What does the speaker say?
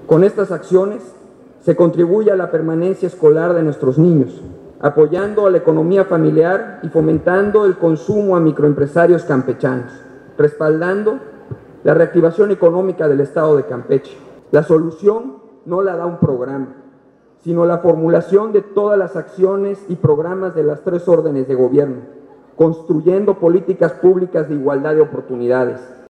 Con estas acciones se contribuye a la permanencia escolar de nuestros niños, apoyando a la economía familiar y fomentando el consumo a microempresarios campechanos, respaldando la reactivación económica del Estado de Campeche. La solución no la da un programa, sino la formulación de todas las acciones y programas de las 3 órdenes de gobierno, construyendo políticas públicas de igualdad de oportunidades.